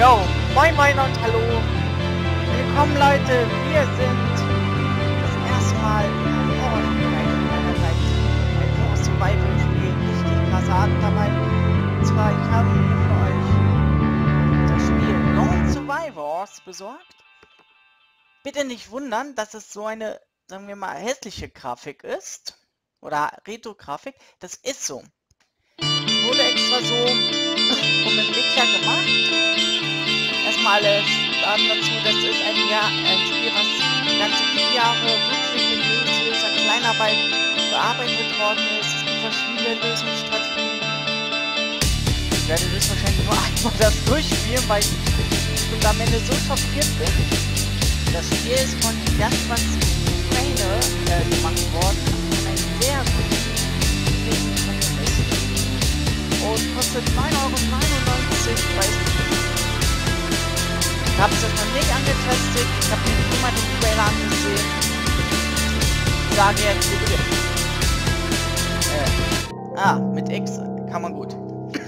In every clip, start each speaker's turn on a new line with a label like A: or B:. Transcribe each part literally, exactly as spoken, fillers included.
A: Jo, moin moin und hallo. Willkommen Leute, wir sind das erste Mal im Horrorspiel ein Horror Survival Spiel, richtig krasse Art dabei. Und zwar, ich habe hier für euch das Spiel Lone Survivors besorgt. Bitte nicht wundern, dass es so eine, sagen wir mal, hässliche Grafik ist. Oder Retro-Grafik. Das ist so. Es wurde extra so vom Entwickler gemacht. Erstmal alles dann dazu, das ist ein, Jahr, ein Spiel, was ganze vier Jahre wirklich in minutiöser Kleinarbeit bearbeitet worden ist. Es gibt verschiedene Lösungsstrategien. Ich werde das wahrscheinlich nur einmal das durchspielen, weil ich am Ende so schockiert bin. Das Spiel ist von ganz was Trainer äh, gemacht worden. Ein sehr gutes Kompromiss. Und kostet neun Euro neunundneunzig bei Steam. Ich habe es noch nicht angetestet, ich habe mir nur mal den Trailer angesehen. Ich sage jetzt Begriff. Äh, ah, mit X kann man gut.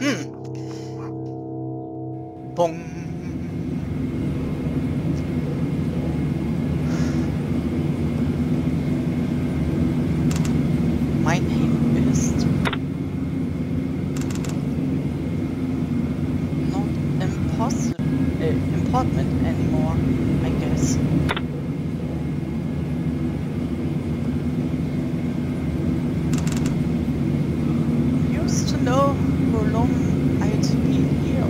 A: Bong. Mein Name ist not impossible. Uh, important anymore, I guess. Used to know how long I'd been here.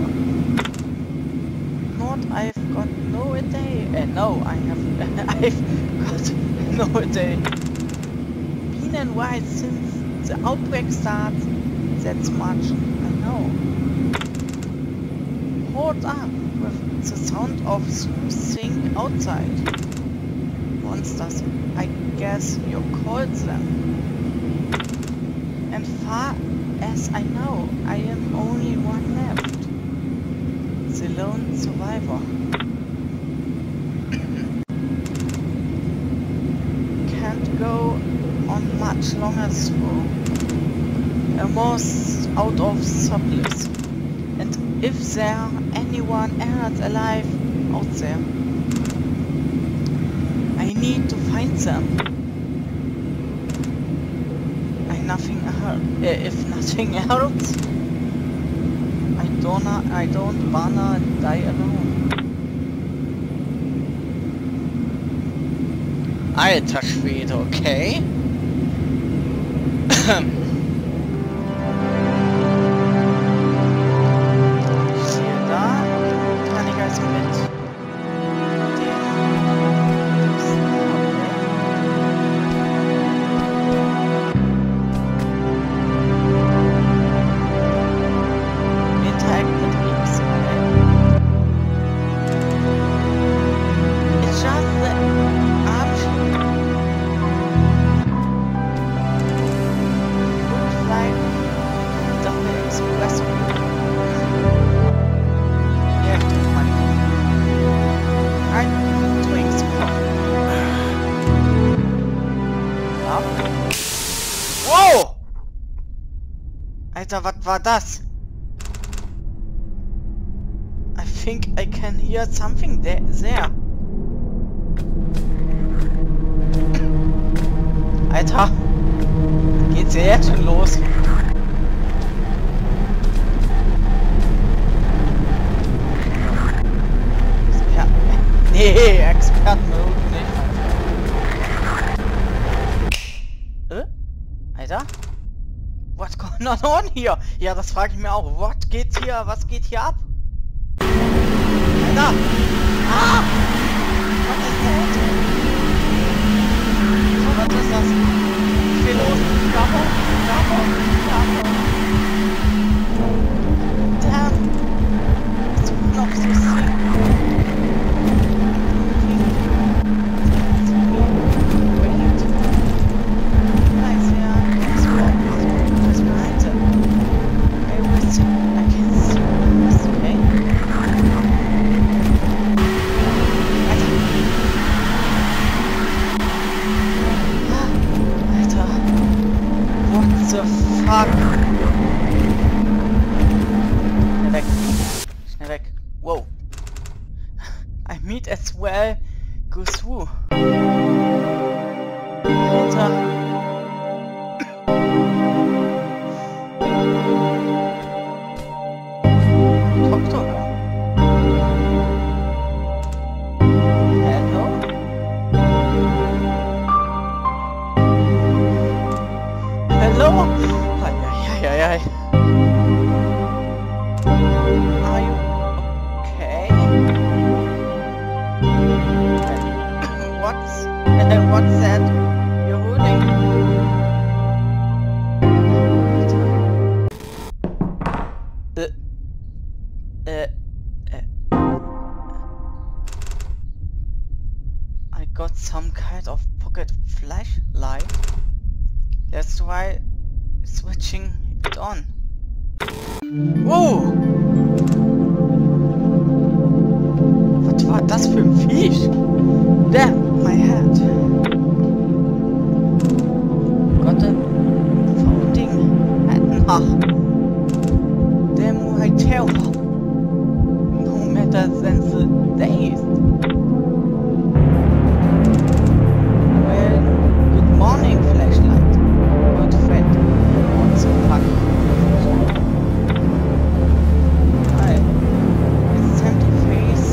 A: Not I've got no a day. Uh, no, I have. I've got no a day. Been and why since the outbreak starts. That's much I know. Hold up. With the sound of something outside. Monsters, I guess you called them. And far as I know, I am only one left. The lone survivor. Can't go on much longer so. Almost out of supplies. And if there anyone else alive out there, I need to find them. I nothing else. Uh, if nothing else, I don't. I don't wanna die alone. Alter Schwede, okay. Wow! Alter, was war das? I think I can hear something there. there. Alter, geht's ja jetzt schon los? Ja, nee, Experten nicht. Äh? Alter? What's going on hier? Ja, das frage ich mir auch. What geht's hier? Was geht hier ab? Alter! Ah! Was ist das? So, was ist das? Ich will los. Bravo! Bravo! Bravo! Damn! Bist du noch so sick? might as well go through. Alter. Talk to her. Hello? Hello? Ay, ay, ay, ay. Are you okay? What's uh, what's that you're holding? Uh, uh, uh, I got some kind of pocket flashlight. Let's try switching it on. Wow! Was war das für ein Viech? Damn, my head. Got a founding and ach. Damn, I tell. No matter than the days. Well, good morning, flashlight. Good friend. What the fuck? Hi. It's time to face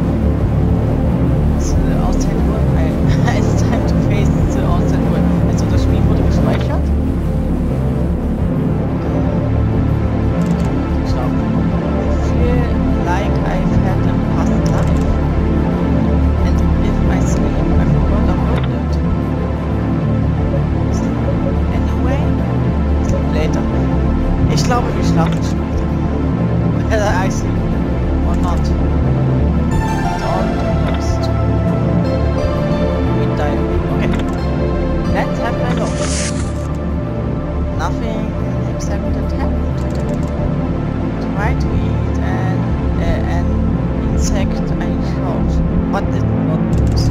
A: the outside world. It's time to face the outside world. Also das Spiel wurde gespeichert. So. I feel like I've had a past life. And if I sleep, I forgot about it. Anyway, sleep later. Ich glaube, wir schlafen später. Whether I sleep or not. Don't lost. We die. Okay. Let's have a look. Nothing excepted happened today. Try to eat an, uh, an insect I shot, but it not lose.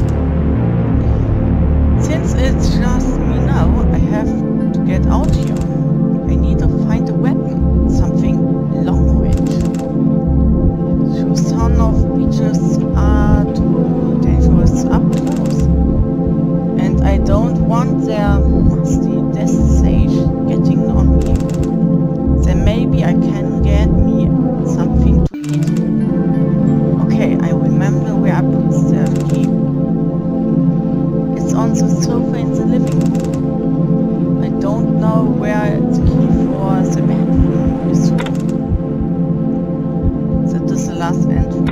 A: Since it's just me now, I have to get out here. I need to find a weapon, something long range. Two son of bitches are too dangerous up close. And I don't want their musty death sage getting on me. Then maybe I can get me something to eat. Okay, I remember where I put the key. It's on the sofa in the living room. I don't know where the key for the bedroom is. That is the last entry.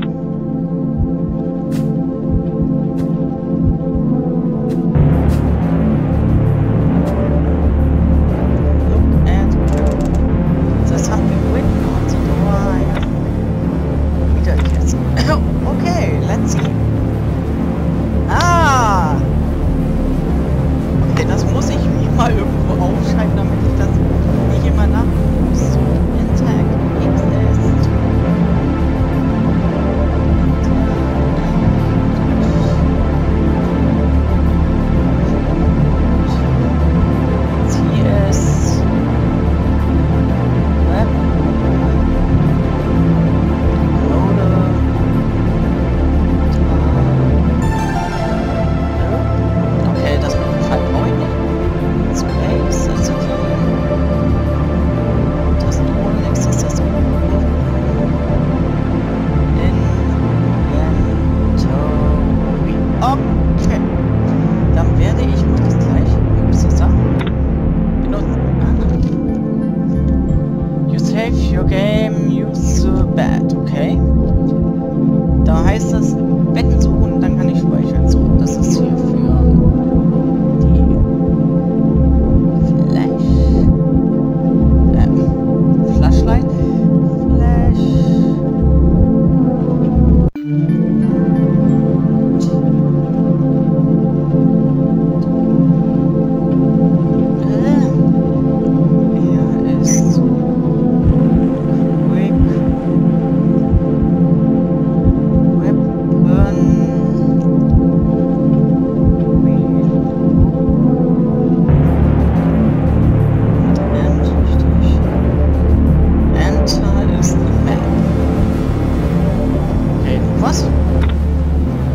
A: Look at there's something written on the door. I have wieder Kerze. Okay, let's see. Ah! Okay, das muss ich mir mal irgendwo aufschreiben, damit ich das nicht immer nachgucken muss. So, Interact exist. Sie ist Web. Loader. Okay, das Fall brauche ich nicht. Space, Sensitive. Tastatur, nächstes Tastatur. Inventory. Okay. Dann werde ich mal das gleiche sagen. Benutzen. You save your game, use the bed. Okay. Da heißt es Betten suchen, dann kann ich speichern. So, das ist hier für die Flash. Ähm, Flashlight. Flash. Äh, er ist quick. Weapon. Enter is the map. Okay, was?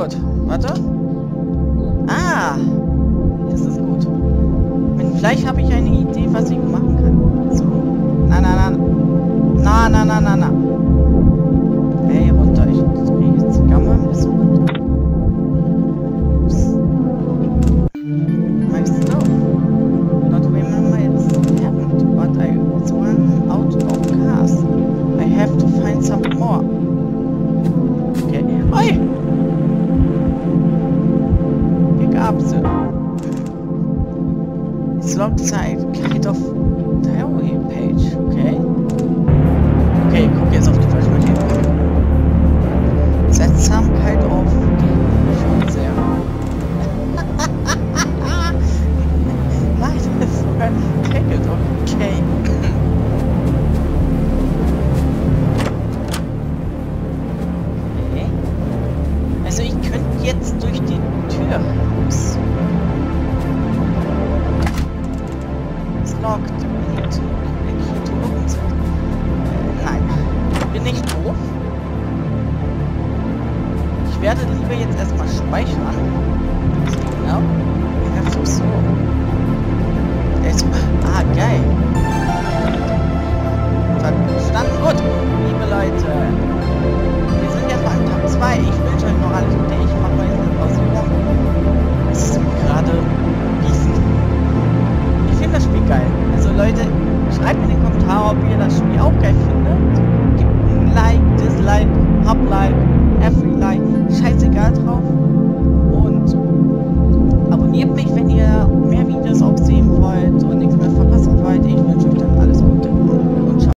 A: gut. Warte. Ah. Das ist gut. Und vielleicht habe ich eine Idee, was ich machen kann. So. Na, na, na. Na, na, na, na, na. Hey, runter. Ich drehe jetzt die Kamera ein bisschen runter. Ups. Weißt du? Not remember it's happened, but I it's run out of cars. I have to find some more. Okay. Oi! Pick up the it's long side kind of diary page. Okay. Okay, guck jetzt auf die falsche Markierung. That's some kind of schon sehr. Nein, das ist sogar Ticket, okay. Okay. Also ich könnte jetzt durch die Tür raus. It's locked. We need to click here to open it. Äh, nein. Bin ich doof? Ich werde lieber jetzt erstmal speichern. Genau. We have to so. Jetzt, ah, geil.